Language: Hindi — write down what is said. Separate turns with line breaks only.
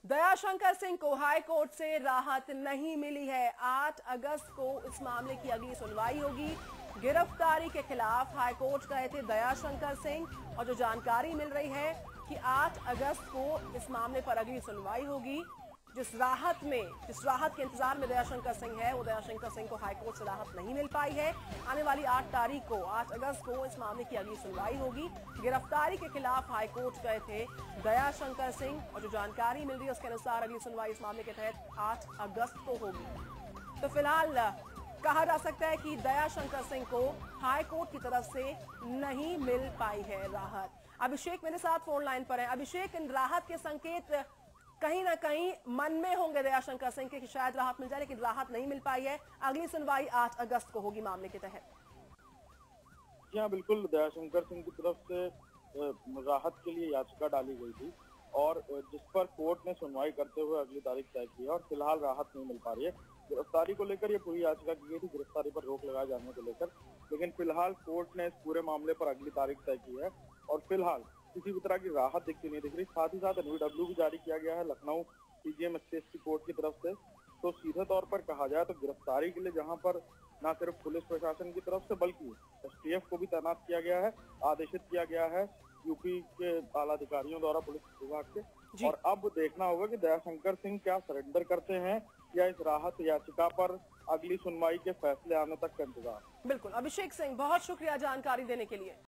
दयाशंकर सिंह को हाई कोर्ट से राहत नहीं मिली है। 8 अगस्त को इस मामले की अगली सुनवाई होगी। गिरफ्तारी के खिलाफ हाई कोर्ट गए थे दयाशंकर सिंह और जो जानकारी मिल रही है कि 8 अगस्त को इस मामले पर अगली सुनवाई होगी। जिस राहत के इंतजार में दयाशंकर सिंह है, वो दयाशंकर सिंह को हाईकोर्ट से राहत नहीं मिल पाई है। आने वाली 8 अगस्त को इस मामले की अगली सुनवाई होगी। गिरफ्तारी के खिलाफ हाईकोर्ट गए थे दयाशंकर सिंह और जो जानकारी मिल रही है उसके अनुसार अगली सुनवाई इस मामले के तहत 8 अगस्त को होगी। तो फिलहाल कहा जा सकता है कि दयाशंकर सिंह को हाईकोर्ट की तरफ से नहीं मिल पाई है राहत। अभिषेक मेरे साथ फोन लाइन पर है। अभिषेक, इन राहत के संकेत कहीं ना कहीं मन में होंगे दयाशंकर सिंह के कि शायद राहत मिल जाए, लेकिन राहत नहीं मिल पाई है। अगली सुनवाई 8 अगस्त को होगी मामले के तहत।
जी हाँ, बिल्कुल। दयाशंकर सिंह की तरफ से राहत के लिए याचिका डाली गई थी और जिस पर कोर्ट ने सुनवाई करते हुए अगली तारीख तय की है और फिलहाल राहत नहीं मिल पा रही है। गिरफ्तारी को लेकर ये पूरी याचिका की गई थी, गिरफ्तारी पर रोक लगाए जाने को लेकर, लेकिन फिलहाल कोर्ट ने इस पूरे मामले पर अगली तारीख तय की है और फिलहाल किसी भी तरह की राहत दिखती नहीं दिख रही। साथ ही साथ एनवीडब्ल्यू भी जारी किया गया है लखनऊ सीजीएम SC कोर्ट की तरफ से। तो सीधे तौर पर कहा जाए तो गिरफ्तारी के लिए जहां पर न सिर्फ पुलिस प्रशासन की तरफ से बल्कि STF को भी तैनात किया गया है, आदेशित किया गया है यूपी के आला अधिकारियों द्वारा पुलिस विभाग के। और अब देखना होगा कि दयाशंकर सिंह क्या सरेंडर करते हैं या इस राहत याचिका पर अगली सुनवाई के फैसले आने तक का इंतजार।
बिल्कुल अभिषेक सिंह, बहुत शुक्रिया जानकारी देने के लिए।